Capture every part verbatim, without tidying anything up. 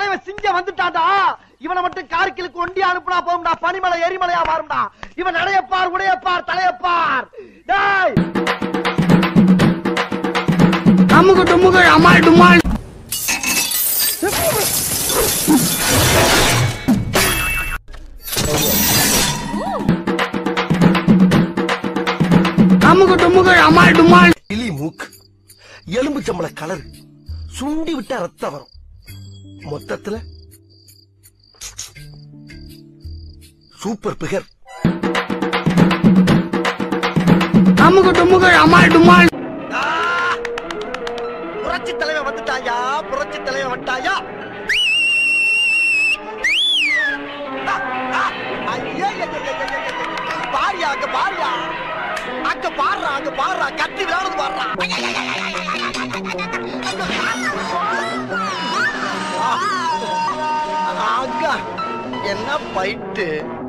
தலைவன் சிங்கம் வந்துட்டாடா. இவனை மட்டும் கார்கிலுக்கு ஒண்டி அனுப்புனா போகும்டா. பனிமலை எரிமலையா மாறும்டா. இவன் நடையப்பார், உடையப்பார், தலையப்பார். டேய் அமுகு டுமுகு அமால் டுமால். அமுகு டுமுகு அமால் டுமால். இலி மூக்கு, எலும்பு சம்பள கலர், சுண்டி விட்டா ரத்தம் வரும். மொத்தத்துல சூப்பர் பிகர். அமுகு டுமுகு அமால் டுமால். புரட்சி தலைவன் வந்துட்டாயா, புரட்சி தலைவன் வந்துட்டாயா. பாரியா அங்க பாரியா, அங்க பாடுறா, அங்க பாடுறா, கத்தி விளையாடுது பாடுறா. அங்க என்ன பைட்டு.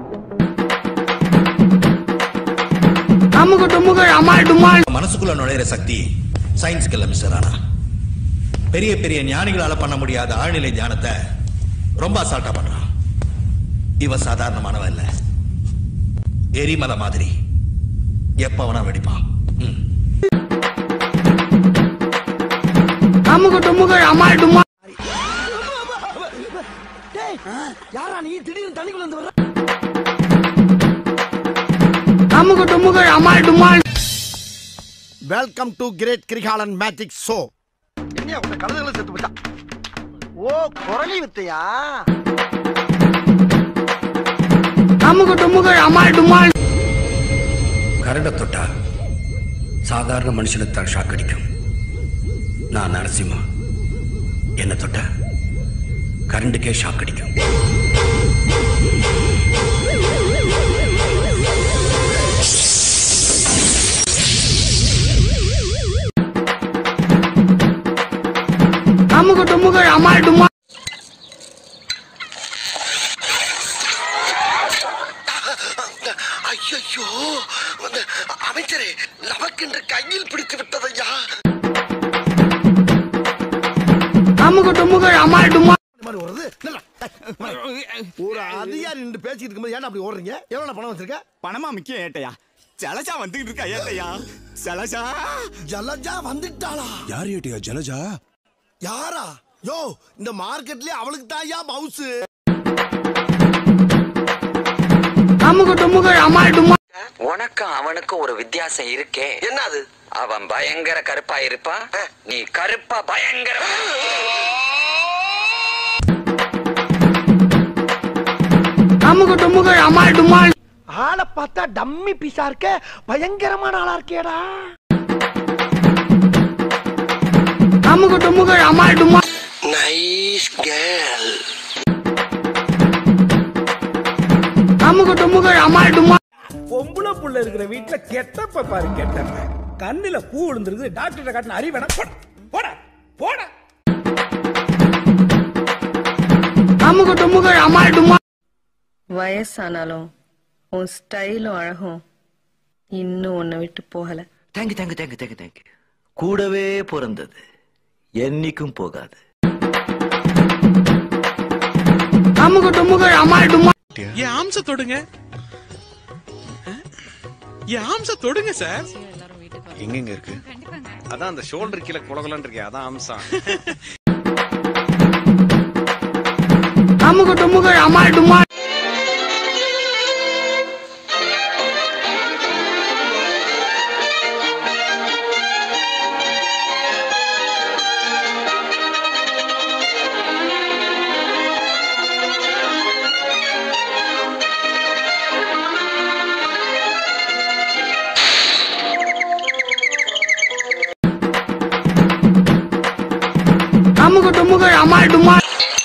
அமுகு டுமுகு அமால் டுமால். மனசுக்குள்ள நுழையிற சக்தி சயின்ஸ்க்கு இல்ல மிஸ்டர் ராணா. பெரிய பெரிய ஞானிகளால பண்ண முடியாத ஆழ்நிலை தியானத்தை ரொம்ப அசால்ட்டா பண்றான். இவன் சாதாரணமானவன் இல்ல, எரிமலை மாதிரி எப்ப வேணா வெடிப்பான். அமுகு டுமுகு அமால் டுமால். யாரா நீ திடீர்னு தண்ணிக்குள்ள வந்து வர? அமுகு டுமுகு அமால் டுமால். Welcome to great Kirikalan magic show. என்ன உங்க கழுதைகளை செத்து போட்டா? ஓ குரலி வித்தையா? அமுகு டுமுகு அமால் டுமால். கரண்ட தொட்டா சாதாரண மனுஷனுக்கு தான் ஷாக் அடிக்கும். நான் நரசிம்மா, என்ன தொட்டா கரண்டுக்கே ஷாக் அடிக்கும். அமுகு டுமுகு அமால் டுமால். ஐயோ அமைச்சரே, நமக்கென்று கையில் பிடித்து விட்டதையா. அமுகு டுமுகு அமால் டுமால். ஒரு அதிகாரி நின்று பேசிட்டு இருக்கும்போது ஏன் அப்படி ஓடுறீங்க? எவ்வளவு பணம் வச்சிருக்க? பணமா முக்கியம் ஏட்டையா. ஜலஜா வந்துகிட்டு இருக்கா ஏட்டையா. ஜலஜா ஜலஜா வந்துட்டாளா? யார் ஏட்டையா ஜலஜா? யாரா? யோ, இந்த மார்க்கெட்லயே அவளுக்கு தாயா மவுஸ். அமுகு டுமுகு அமால் டுமால். உனக்கு அவனுக்கு ஒரு வித்தியாசம் இருக்கே. என்னது? அவன் பயங்கர கருப்பா இருப்பான், நீ கருப்பா பயங்கர. அமுகு டுமுகு அமால் டுமால். ஆளை பார்த்தா டம்மி பீஸா இருக்க, பயங்கரமான ஆளா இருக்கேடா. அமுகு டுமுகு அமால் டுமால். Nice girl. அமுகு டுமுகு அமால் டுமால். பொம்புல புள்ள இருக்கிற வீட்டுல கெட்டப்ப பாரு, கெட்டப்ப கண்ணுல பூ விழுந்துருது. டாக்டர் காட்டின அறிவேணா போட போட. அமுகு டுமுகு அமால் டுமால். வயசானாலும் உன் ஸ்டைலும் அழகும் இன்னும் உன்னை விட்டு போகல. Thank you thank you thank you thank you thank you. கூடவே பிறந்தது என்னைக்கும் போகாது. அமுகு டுமுகு அமால் டுமால். என் ஆம்ச தொடுங்க, என் ஆம்ச தொடுங்க சார். எங்க இருக்கு? அதான் அந்த ஷோல்டர் கீழே குலகுலன்னு இருக்கே, அதான் அம்சம். அமுகு டுமுகு அமால் டுமால். அமுகு டுமுகு அமால் டுமால்.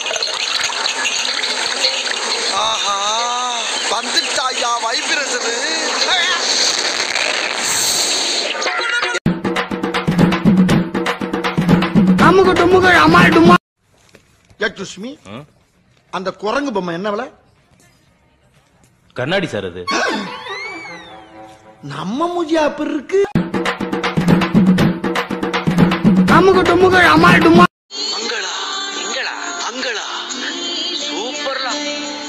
ஆஹா வந்துட்டாயா வைப்ரேஷன். அமுகு டுமுகு அமால் டுமால். யக்ஷ்மி, அந்த குரங்கு பொம்மை என்ன விலை? கண்ணாடி சார் அது. நம்ம மூஜியா அப்படி இருக்கு. அமுகு டுமுகு அமால் டுமால். அங்களா இங்களா அங்க நீங்களா? சூப்பர்லாம்.